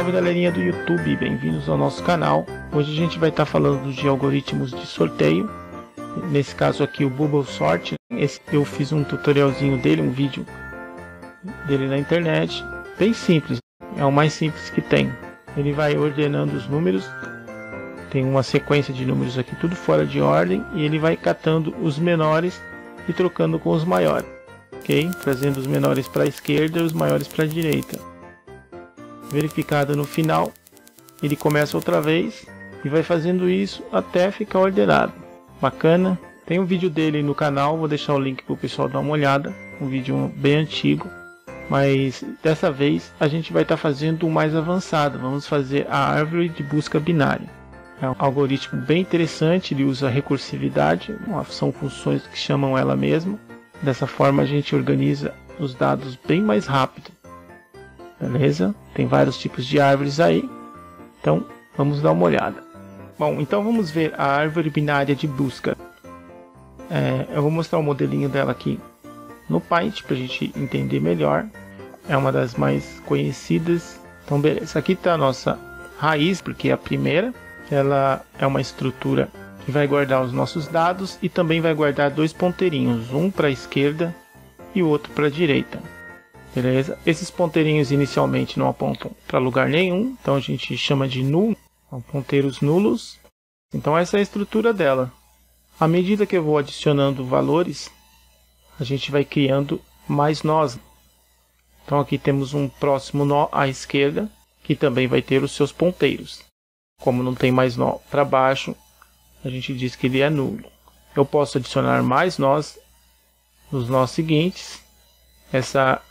Salve galerinha do YouTube, bem-vindos ao nosso canal. Hoje a gente vai estar falando de algoritmos de sorteio. Nesse caso aqui o Bubble Sort. Eu fiz um tutorialzinho dele, um vídeo dele na internet. Bem simples, é o mais simples que tem. Ele vai ordenando os números. Tem uma sequência de números aqui, tudo fora de ordem. E ele vai catando os menores e trocando com os maiores. Ok? Trazendo os menores para a esquerda e os maiores para a direita. Verificado no final, ele começa outra vez e vai fazendo isso até ficar ordenado. Bacana. Tem um vídeo dele no canal, vou deixar o link para o pessoal dar uma olhada. Um vídeo bem antigo, mas dessa vez a gente vai estar fazendo o mais avançado. Vamos fazer a árvore de busca binária. É um algoritmo bem interessante, ele usa recursividade, são funções que chamam ela mesma. Dessa forma a gente organiza os dados bem mais rápido. Beleza? Tem vários tipos de árvores aí. Então, vamos dar uma olhada. Bom, então vamos ver a árvore binária de busca. Eu vou mostrar o modelinho dela aqui no Paint para a gente entender melhor. É uma das mais conhecidas. Então, beleza. Aqui está a nossa raiz, porque é a primeira. Ela é uma estrutura que vai guardar os nossos dados e também vai guardar dois ponteirinhos. Um para a esquerda e o outro para a direita. Beleza? Esses ponteirinhos inicialmente não apontam para lugar nenhum, então a gente chama de null, são ponteiros nulos. Então essa é a estrutura dela. À medida que eu vou adicionando valores, a gente vai criando mais nós. Então aqui temos um próximo nó à esquerda, que também vai ter os seus ponteiros. Como não tem mais nó para baixo, a gente diz que ele é nulo. Eu posso adicionar mais nós nos nós seguintes. Essa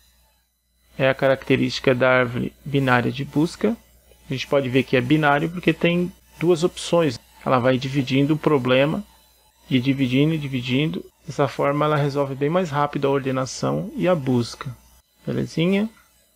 é a característica da árvore binária de busca. A gente pode ver que é binário porque tem duas opções. Ela vai dividindo o problema e dividindo e dividindo. Dessa forma ela resolve bem mais rápido a ordenação e a busca. Belezinha?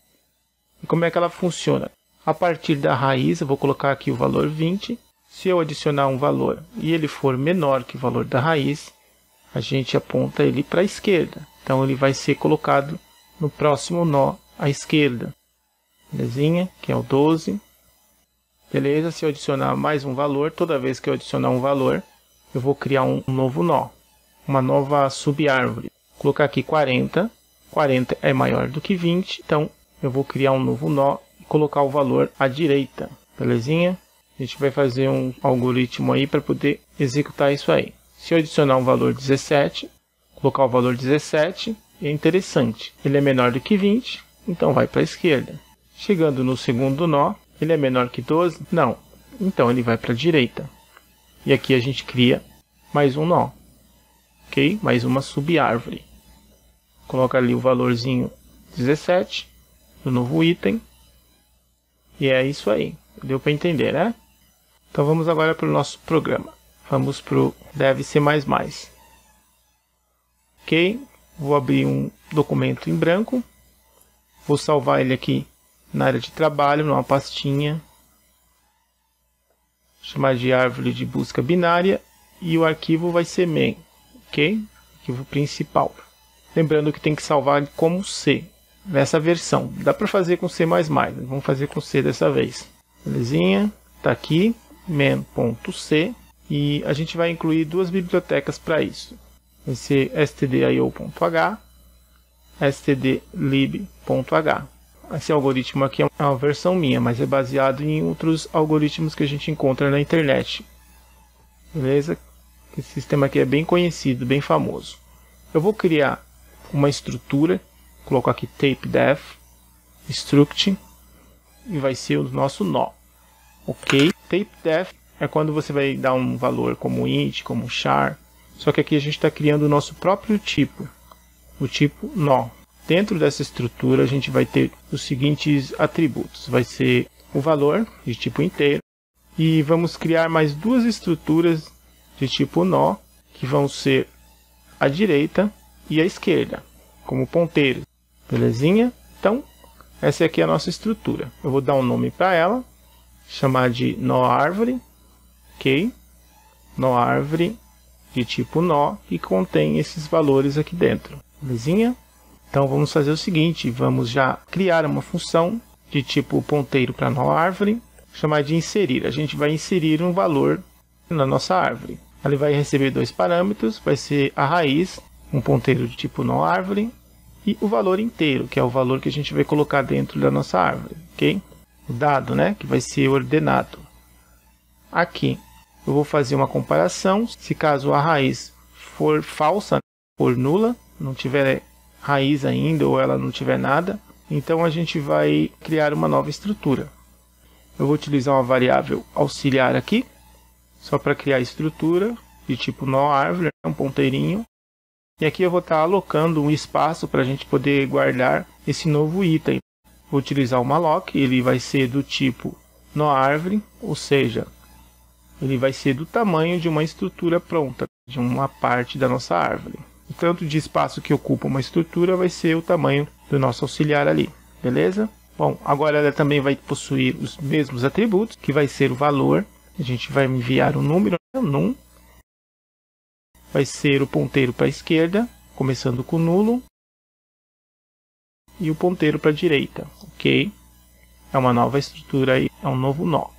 E como é que ela funciona? A partir da raiz eu vou colocar aqui o valor 20. Se eu adicionar um valor e ele for menor que o valor da raiz, a gente aponta ele para a esquerda. Então ele vai ser colocado no próximo nó à esquerda. Belezinha? Que é o 12. Beleza? Se eu adicionar mais um valor, toda vez que eu adicionar um valor, eu vou criar um novo nó. Uma nova subárvore. Vou colocar aqui 40. 40 é maior do que 20. Então eu vou criar um novo nó e colocar o valor à direita. Belezinha? A gente vai fazer um algoritmo aí para poder executar isso aí. Se eu adicionar um valor 17, colocar o valor 17, é interessante. Ele é menor do que 20, então vai para a esquerda. Chegando no segundo nó, ele é menor que 12? Não. Então ele vai para a direita. E aqui a gente cria mais um nó. Ok? Mais uma subárvore. Coloca ali o valorzinho 17 do novo item. E é isso aí. Deu para entender, né? Então vamos agora para o nosso programa. Vamos para o Dev C++. Ok? Vou abrir um documento em branco. Vou salvar ele aqui na área de trabalho, numa pastinha. Vou chamar de árvore de busca binária. E o arquivo vai ser main. Ok? Arquivo principal. Lembrando que tem que salvar como C. Nessa versão. Dá para fazer com C++. Vamos fazer com C dessa vez. Belezinha? Está aqui. main.c. E a gente vai incluir duas bibliotecas para isso. Vai ser stdio.h, stdlib.h. Esse algoritmo aqui é uma versão minha, mas é baseado em outros algoritmos que a gente encontra na internet. Beleza? Esse sistema aqui é bem conhecido, bem famoso. Eu vou criar uma estrutura, coloco aqui tapedef, struct, e vai ser o nosso nó. Ok? Tapedef é quando você vai dar um valor como int, como char. Só que aqui a gente está criando o nosso próprio tipo, o tipo nó. Dentro dessa estrutura a gente vai ter os seguintes atributos. Vai ser o valor de tipo inteiro. E vamos criar mais duas estruturas de tipo nó, que vão ser a direita e a esquerda, como ponteiros. Belezinha? Então, essa aqui é a nossa estrutura. Eu vou dar um nome para ela, chamar de nó árvore. Ok? Nó árvore de tipo nó, que contém esses valores aqui dentro. Belezinha? Então vamos fazer o seguinte, vamos já criar uma função de tipo ponteiro para nó árvore, chamar de inserir. A gente vai inserir um valor na nossa árvore. Ele vai receber dois parâmetros, vai ser a raiz, um ponteiro de tipo nó árvore, e o valor inteiro, que é o valor que a gente vai colocar dentro da nossa árvore, ok? O dado, né, que vai ser ordenado. Aqui eu vou fazer uma comparação. Se caso a raiz for falsa, for nula, não tiver raiz ainda ou ela não tiver nada, então a gente vai criar uma nova estrutura. Eu vou utilizar uma variável auxiliar aqui, só para criar a estrutura de tipo nó árvore, um ponteirinho. E aqui eu vou estar alocando um espaço para a gente poder guardar esse novo item. Vou utilizar o malloc, ele vai ser do tipo nó árvore, ou seja, ele vai ser do tamanho de uma estrutura pronta, de uma parte da nossa árvore. O tanto de espaço que ocupa uma estrutura vai ser o tamanho do nosso auxiliar ali, beleza? Bom, agora ela também vai possuir os mesmos atributos, que vai ser o valor. A gente vai enviar um número, num. Vai ser o ponteiro para a esquerda, começando com nulo. E o ponteiro para a direita, ok? É uma nova estrutura aí, é um novo nó.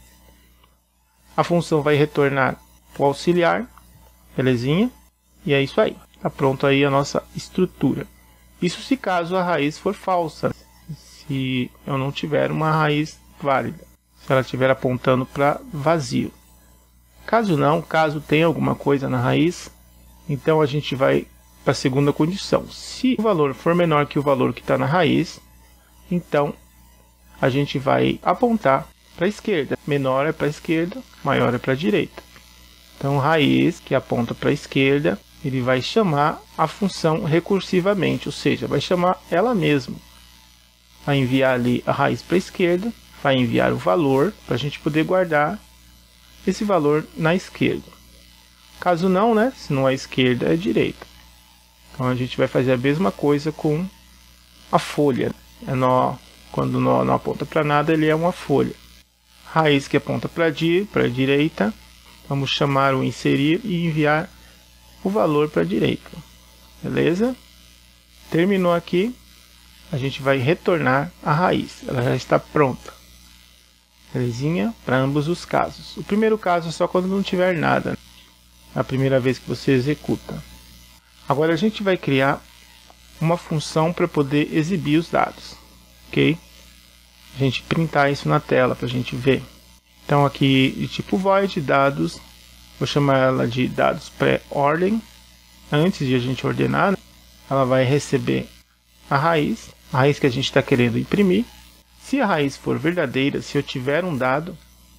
A função vai retornar o auxiliar, belezinha? E é isso aí. Está pronto aí a nossa estrutura. Isso se caso a raiz for falsa. Se eu não tiver uma raiz válida. Se ela estiver apontando para vazio. Caso não, caso tenha alguma coisa na raiz, então a gente vai para a segunda condição. Se o valor for menor que o valor que está na raiz, então a gente vai apontar para a esquerda. Menor é para a esquerda, maior é para a direita. Então raiz que aponta para a esquerda, ele vai chamar a função recursivamente, ou seja, vai chamar ela mesma. Vai enviar ali a raiz para a esquerda, vai enviar o valor para a gente poder guardar esse valor na esquerda. Caso não, né? Se não é esquerda, é direita. Então a gente vai fazer a mesma coisa com a folha. Quando o nó não aponta para nada, ele é uma folha. Raiz que aponta para a direita, vamos chamar o inserir e enviar o valor para a direita. Beleza? Terminou aqui, a gente vai retornar a raiz. Ela já está pronta. Belezinha? Para ambos os casos. O primeiro caso é só quando não tiver nada. A primeira vez que você executa. Agora a gente vai criar uma função para poder exibir os dados. Ok? A gente printar isso na tela para a gente ver. Então aqui de tipo void dados. Vou chamar ela de dados pré-ordem. Antes de a gente ordenar, ela vai receber a raiz que a gente está querendo imprimir. Se a raiz for verdadeira, se eu tiver um dado,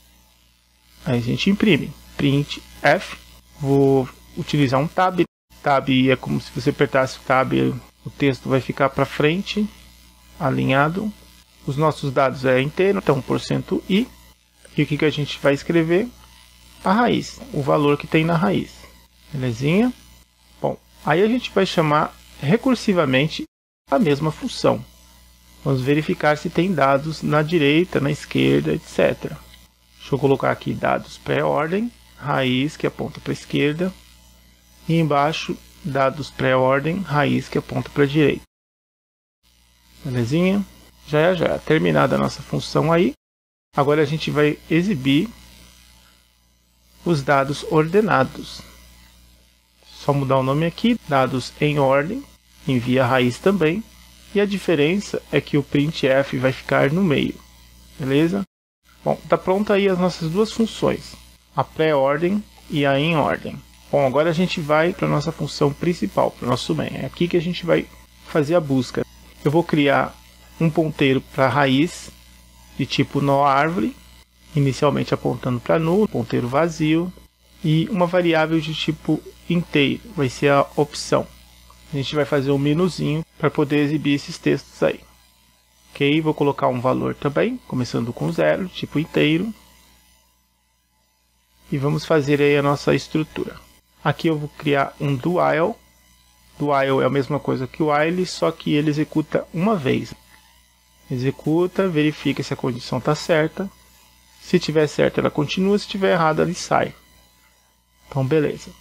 aí a gente imprime. Print f. Vou utilizar um tab. Tab é como se você apertasse o tab, o texto vai ficar para frente, alinhado. Os nossos dados é inteiro, então %i. E o que a gente vai escrever? A raiz, o valor que tem na raiz. Belezinha? Bom, aí a gente vai chamar recursivamente a mesma função. Vamos verificar se tem dados na direita, na esquerda, etc. Deixa eu colocar aqui dados pré-ordem, raiz que aponta para a esquerda. E embaixo, dados pré-ordem, raiz que aponta para a direita. Belezinha? Já. Terminada a nossa função aí. Agora a gente vai exibir os dados ordenados. Só mudar o nome aqui, dados em ordem, envia a raiz também. E a diferença é que o printf vai ficar no meio. Beleza? Bom, está pronta aí as nossas duas funções. A pré-ordem e a em ordem. Bom, agora a gente vai para a nossa função principal, para o nosso main. É aqui que a gente vai fazer a busca. Eu vou criar um ponteiro para a raiz de tipo nó árvore, inicialmente apontando para nulo, ponteiro vazio, e uma variável de tipo inteiro, vai ser a opção. A gente vai fazer um minuzinho para poder exibir esses textos aí. Ok, vou colocar um valor também, começando com 0, tipo inteiro. E vamos fazer aí a nossa estrutura. Aqui eu vou criar um do while. Do while é a mesma coisa que o while, só que ele executa uma vez. Executa, verifica se a condição está certa. Se tiver certo, ela continua. Se tiver errado, ele sai. Então, beleza.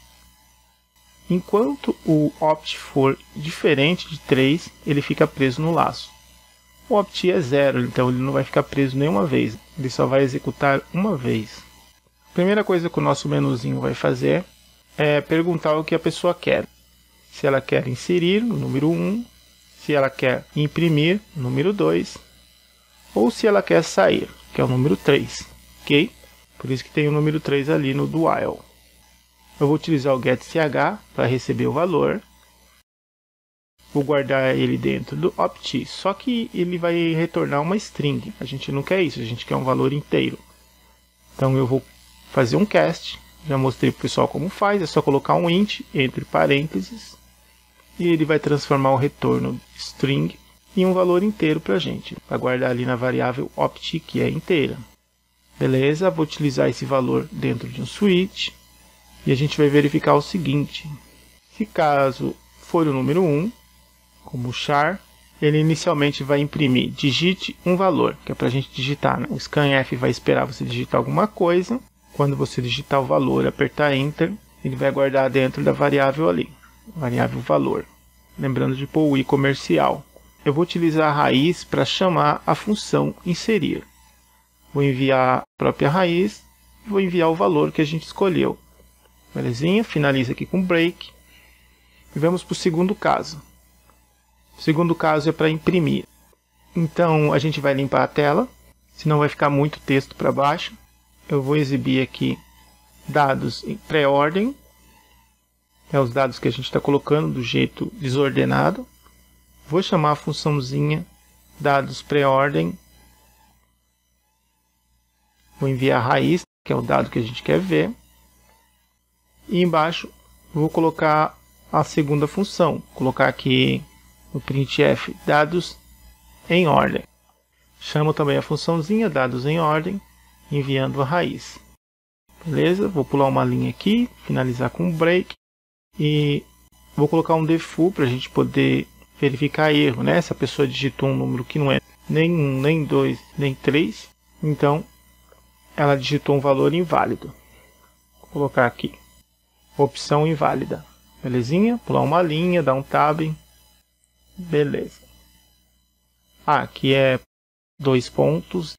Enquanto o opt for diferente de 3, ele fica preso no laço. O opt é 0, então ele não vai ficar preso nenhuma vez. Ele só vai executar uma vez. A primeira coisa que o nosso menuzinho vai fazer é perguntar o que a pessoa quer. Se ela quer inserir o número 1, se ela quer imprimir o número 2, ou se ela quer sair, que é o número 3. Ok? Por isso que tem o número 3 ali no do while. Eu vou utilizar o getCH para receber o valor. Vou guardar ele dentro do opt, só que ele vai retornar uma string. A gente não quer isso, a gente quer um valor inteiro. Então eu vou fazer um cast. Já mostrei para o pessoal como faz. É só colocar um int entre parênteses. E ele vai transformar o retorno string em um valor inteiro para a gente. Vai guardar ali na variável opt, que é inteira. Beleza, vou utilizar esse valor dentro de um switch. E a gente vai verificar o seguinte. Se caso for o número 1, como char, ele inicialmente vai imprimir digite um valor, que é para a gente digitar, né? O scanf vai esperar você digitar alguma coisa. Quando você digitar o valor e apertar Enter, ele vai guardar dentro da variável ali, variável valor. Lembrando de pôr o i comercial. Eu vou utilizar a raiz para chamar a função inserir. Vou enviar a própria raiz e vou enviar o valor que a gente escolheu. Belezinha? Finaliza aqui com break. E vamos para o segundo caso. O segundo caso é para imprimir. Então a gente vai limpar a tela, senão vai ficar muito texto para baixo. Eu vou exibir aqui dados em pré-ordem. É os dados que a gente está colocando do jeito desordenado. Vou chamar a funçãozinha dados pré-ordem. Vou enviar a raiz, que é o dado que a gente quer ver. E embaixo vou colocar a segunda função. Vou colocar aqui no printf dados em ordem. Chamo também a funçãozinha dados em ordem, enviando a raiz. Beleza? Vou pular uma linha aqui, finalizar com um break. E vou colocar um default para a gente poder verificar erro, né? Se a pessoa digitou um número que não é nem 1, nem 2, nem 3, então ela digitou um valor inválido. Vou colocar aqui, opção inválida. Belezinha? Pular uma linha, dar um tab. Beleza. Aqui é 2 pontos.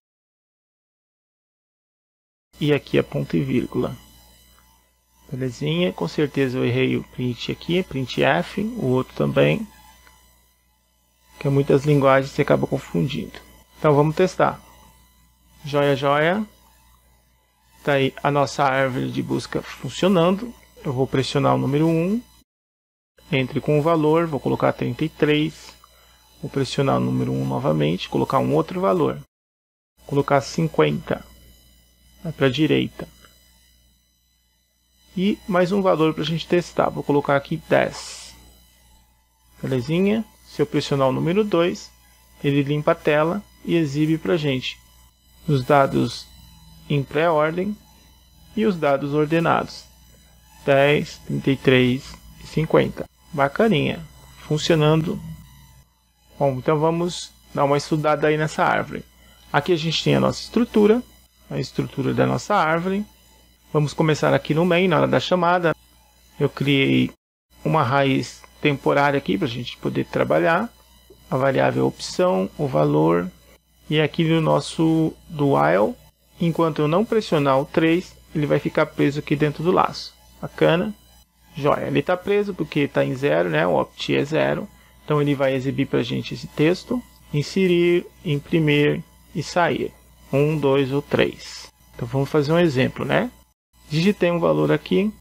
E aqui é ponto e vírgula. Belezinha? Com certeza eu errei o print aqui, printf, o outro também. Que é muitas linguagens você acaba confundindo. Então vamos testar. Joia, joia. Está aí a nossa árvore de busca funcionando. Eu vou pressionar o número 1. Entre com o valor, vou colocar 33. Vou pressionar o número 1 novamente, colocar um outro valor. Vou colocar 50. Vai para a direita. E mais um valor para a gente testar. Vou colocar aqui 10. Belezinha? Se eu pressionar o número 2, ele limpa a tela e exibe para a gente os dados em pré-ordem e os dados ordenados. 10, 33 e 50. Bacaninha. Funcionando. Bom, então vamos dar uma estudada aí nessa árvore. Aqui a gente tem a nossa estrutura. A estrutura da nossa árvore. Vamos começar aqui no main, na hora da chamada. Eu criei uma raiz temporária aqui para a gente poder trabalhar. A variável opção, o valor. E aqui no nosso do while, enquanto eu não pressionar o 3, ele vai ficar preso aqui dentro do laço. Bacana. Joia. Ele está preso porque está em 0, né? O opt é 0. Então ele vai exibir para a gente esse texto. Inserir, imprimir e sair. 1, 2 ou 3. Então vamos fazer um exemplo, né? Digitei um valor aqui.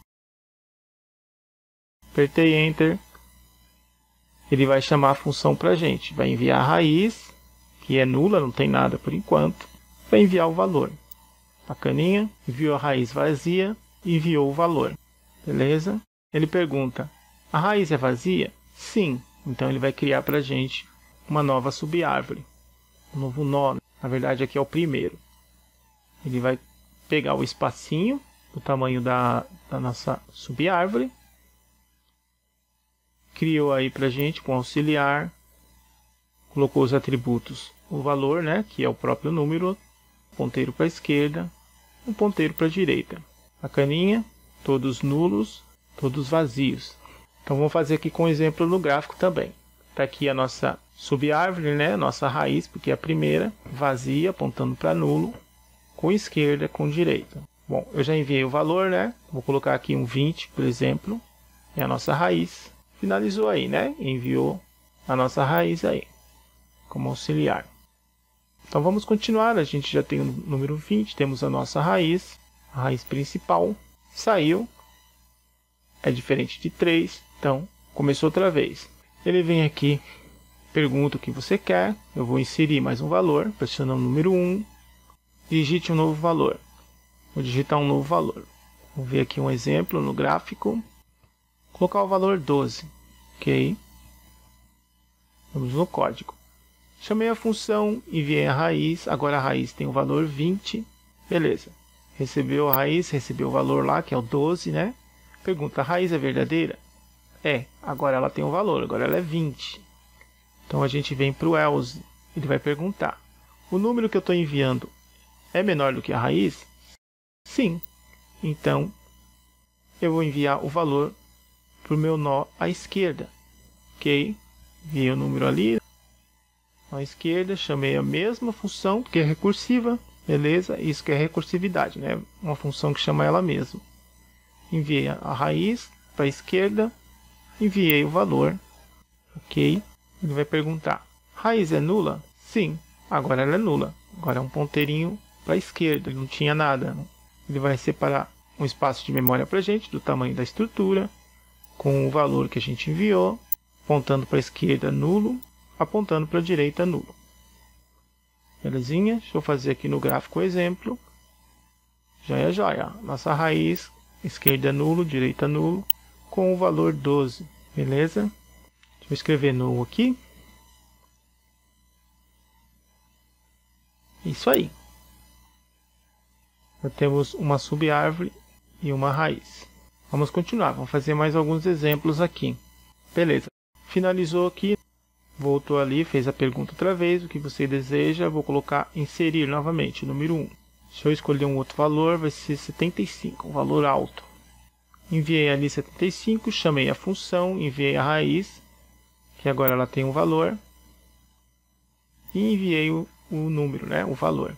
Apertei Enter. Ele vai chamar a função para a gente. Vai enviar a raiz, que é nula, não tem nada por enquanto. Vai enviar o valor. Bacaninha. Enviou a raiz vazia e enviou o valor. Beleza? Ele pergunta, a raiz é vazia? Sim. Então ele vai criar para a gente uma nova subárvore. Um novo nó. Na verdade aqui é o primeiro. Ele vai pegar o espacinho do tamanho da nossa subárvore. Criou aí para a gente com auxiliar. Colocou os atributos. O valor, né, que é o próprio número. Ponteiro para a esquerda. Um ponteiro para a direita. Bacaninha. Todos nulos. Todos vazios. Então vamos fazer aqui com um exemplo no gráfico também. Está aqui a nossa subárvore, né? Nossa raiz, porque é a primeira, vazia, apontando para nulo, com esquerda, com direita. Bom, eu já enviei o valor, né? Vou colocar aqui um 20, por exemplo. É a nossa raiz. Finalizou aí, né? Enviou a nossa raiz aí, como auxiliar. Então vamos continuar. A gente já tem o número 20, temos a nossa raiz, a raiz principal. Saiu. É diferente de 3, então começou outra vez. Ele vem aqui, pergunta o que você quer. Eu vou inserir mais um valor, pressionando o número 1. Digite um novo valor. Vou digitar um novo valor. Vou ver aqui um exemplo no gráfico. Colocar o valor 12. Ok. Vamos no código. Chamei a função, enviei a raiz. Agora a raiz tem o valor 20. Beleza. Recebeu a raiz, recebeu o valor lá, que é o 12, né? Pergunta, a raiz é verdadeira? É. Agora ela tem um valor, agora ela é 20. Então a gente vem para o else. Ele vai perguntar, o número que eu estou enviando é menor do que a raiz? Sim. Então eu vou enviar o valor para o meu nó à esquerda. Ok? Enviei o número ali à esquerda, chamei a mesma função, que é recursiva. Beleza? Isso que é recursividade, né? Uma função que chama ela mesma. Enviei a raiz para a esquerda, enviei o valor. Ok? Ele vai perguntar, raiz é nula? Sim. Agora ela é nula. Agora é um ponteirinho para a esquerda, não tinha nada. Ele vai separar um espaço de memória para a gente, do tamanho da estrutura, com o valor que a gente enviou, apontando para a esquerda nulo, apontando para a direita nulo. Belezinha? Deixa eu fazer aqui no gráfico o exemplo. Joia, joia. Nossa raiz, esquerda nulo, direita nulo, com o valor 12. Beleza? Deixa eu escrever null aqui. Isso aí. Já temos uma subárvore e uma raiz. Vamos continuar, vamos fazer mais alguns exemplos aqui. Beleza, finalizou aqui, voltou ali, fez a pergunta outra vez, o que você deseja, vou colocar inserir novamente, número 1. Se eu escolher um outro valor, vai ser 75, um valor alto. Enviei ali 75, chamei a função, enviei a raiz, que agora ela tem um valor, e enviei o número, né, o valor.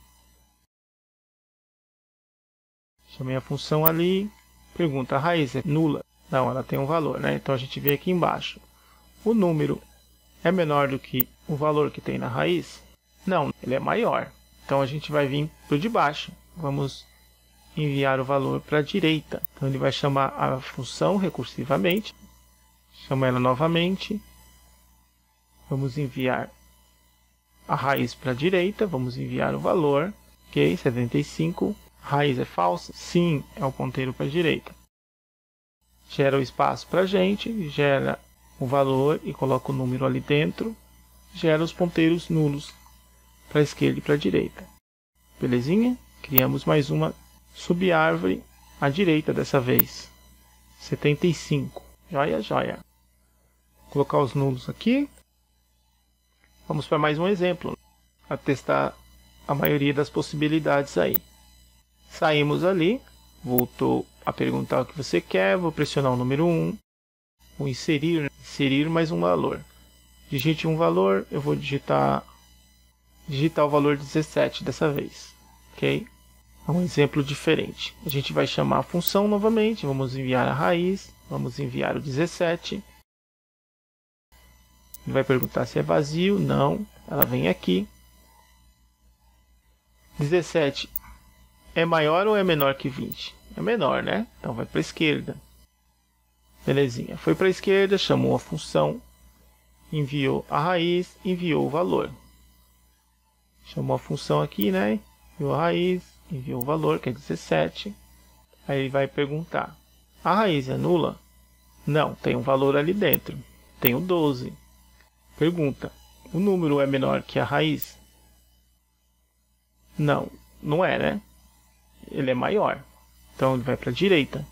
Chamei a função ali, pergunta, a raiz é nula? Não, ela tem um valor, né? Então a gente vê aqui embaixo. O número é menor do que o valor que tem na raiz? Não, ele é maior. Então a gente vai vir para o de baixo. Vamos enviar o valor para a direita. Então ele vai chamar a função recursivamente. Chama ela novamente. Vamos enviar a raiz para a direita. Vamos enviar o valor. Ok, 75. Raiz é falsa? Sim, é o ponteiro para a direita. Gera o espaço para a gente, gera o valor e coloca o número ali dentro. Gera os ponteiros nulos para a esquerda e para a direita. Belezinha? Criamos mais uma subárvore à direita dessa vez. 75. Joia, joia. Vou colocar os nulos aqui. Vamos para mais um exemplo, para testar a maioria das possibilidades aí. Saímos ali, voltou a perguntar o que você quer, vou pressionar o número 1, vou inserir mais um valor. Digite um valor, eu vou digitar o valor 17 dessa vez, ok? É um exemplo diferente. A gente vai chamar a função novamente, vamos enviar a raiz, vamos enviar o 17. Ele vai perguntar se é vazio, não, ela vem aqui. 17 é maior ou é menor que 20? É menor, né? Então vai para a esquerda. Belezinha. Foi para a esquerda, chamou a função, enviou a raiz, enviou o valor. Chamou a função aqui, né? Enviou a raiz, enviou o valor, que é 17. Aí ele vai perguntar, a raiz é nula? Não, tem um valor ali dentro. Tem o 12. Pergunta, o número é menor que a raiz? Não, não é, né? Ele é maior. Então ele vai para a direita.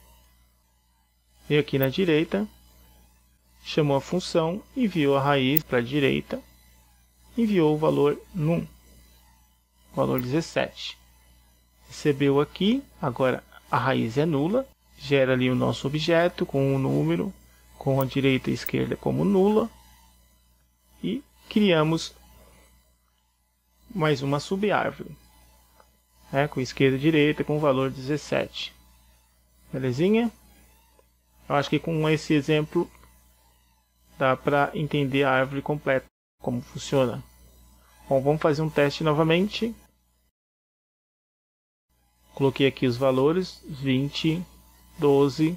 E aqui na direita, chamou a função, enviou a raiz para a direita, enviou o valor num, valor 17. Recebeu aqui, agora a raiz é nula, gera ali o nosso objeto com o número, com a direita e a esquerda como nula, e criamos mais uma subárvore, né, com esquerda e direita, com o valor 17. Belezinha? Eu acho que com esse exemplo dá para entender a árvore completa, como funciona. Bom, vamos fazer um teste novamente. Coloquei aqui os valores, 20, 12,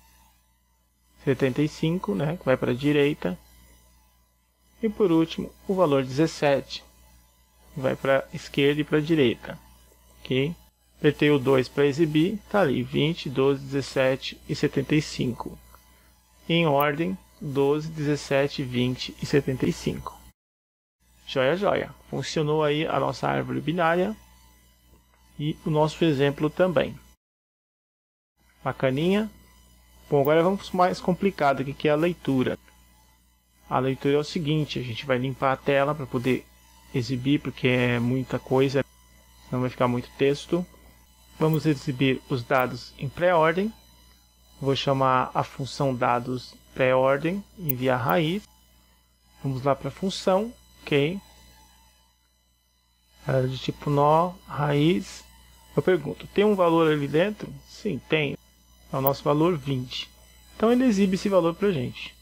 75, né, que vai para a direita. E por último, o valor 17, que vai para a esquerda e para a direita. Ok? Apertei o 2 para exibir, está ali, 20, 12, 17 e 75. Em ordem, 12, 17, 20 e 75. Joia, joia. Funcionou aí a nossa árvore binária. E o nosso exemplo também. Bacaninha. Bom, agora vamos para o mais complicado aqui, que é a leitura. A leitura é o seguinte, a gente vai limpar a tela para poder exibir, porque é muita coisa, não vai ficar muito texto. Vamos exibir os dados em pré-ordem. Vou chamar a função dados pré-ordem, enviar raiz. Vamos lá para a função, ok? Ela é de tipo nó, raiz. Eu pergunto, tem um valor ali dentro? Sim, tem. É o nosso valor 20. Então ele exibe esse valor para a gente.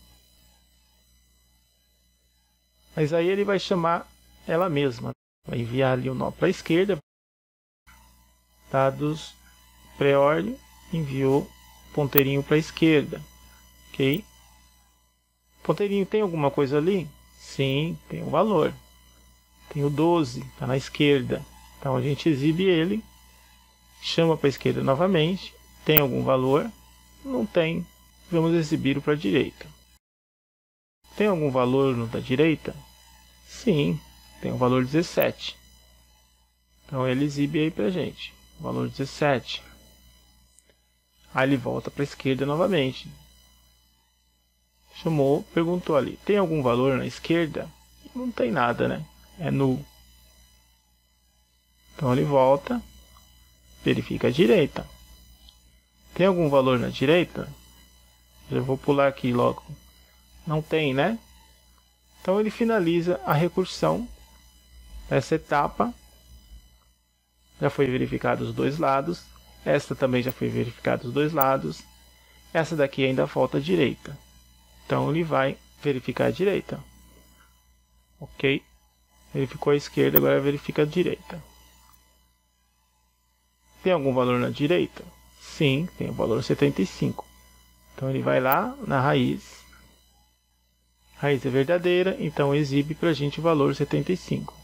Mas aí ele vai chamar ela mesma. Vai enviar ali o nó para a esquerda. Dados pré-ordem, enviou ponteirinho para a esquerda. Ok? Ponteirinho tem alguma coisa ali? Sim, tem um valor. Tem o 12, está na esquerda. Então a gente exibe ele. Chama para a esquerda novamente. Tem algum valor? Não tem. Vamos exibir o para a direita. Tem algum valor no da direita? Sim, tem o valor 17. Então ele exibe aí para a gente. O valor 17. Aí ele volta para a esquerda novamente. Chamou, perguntou ali. Tem algum valor na esquerda? Não tem nada, né? É nulo. Então ele volta. Verifica a direita. Tem algum valor na direita? Eu vou pular aqui logo. Não tem, né? Então ele finaliza a recursão dessa etapa. Já foi verificado os dois lados. Esta também já foi verificado os dois lados. Essa daqui ainda falta a direita. Então ele vai verificar a direita. Ok? Verificou a esquerda, agora verifica a direita. Tem algum valor na direita? Sim, tem o valor 75. Então ele vai lá na raiz. Raiz é verdadeira, então exibe para a gente o valor 75.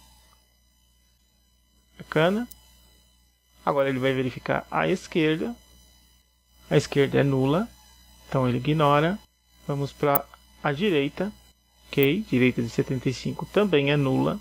Bacana. Agora ele vai verificar a esquerda. A esquerda é nula, então ele ignora. Vamos para a direita. Ok, direita de 75 também é nula.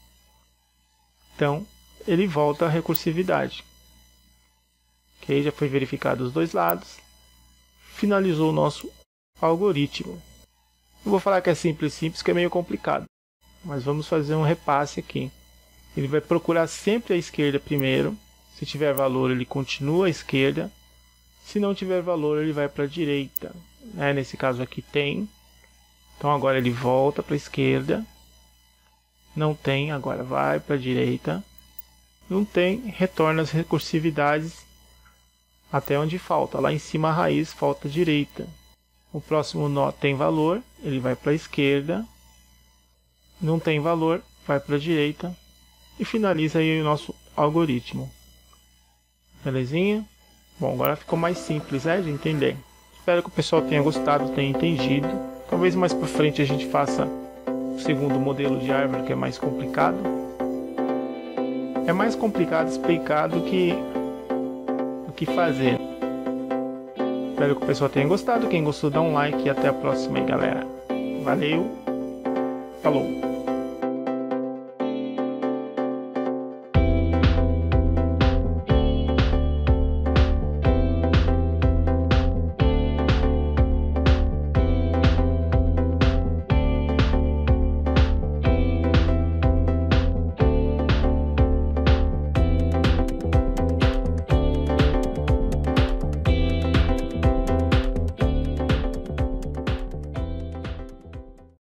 Então ele volta à recursividade. Ok, já foi verificado os dois lados. Finalizou o nosso algoritmo. Eu vou falar que é simples, que é meio complicado. Mas vamos fazer um repasse aqui. Ele vai procurar sempre a esquerda primeiro. Se tiver valor, ele continua à esquerda. Se não tiver valor, ele vai para a direita. Nesse caso aqui tem. Então agora ele volta para a esquerda. Não tem, agora vai para a direita. Não tem, retorna as recursividades até onde falta. Lá em cima a raiz falta a direita. O próximo nó tem valor, ele vai para a esquerda. Não tem valor, vai para a direita. E finaliza aí o nosso algoritmo. Belezinha? Bom, agora ficou mais simples, de entender. Espero que o pessoal tenha gostado, tenha entendido. Talvez mais para frente a gente faça o segundo modelo de árvore, que é mais complicado. É mais complicado explicar do que fazer. Espero que o pessoal tenha gostado. Quem gostou, dá um like e até a próxima aí, galera. Valeu, falou!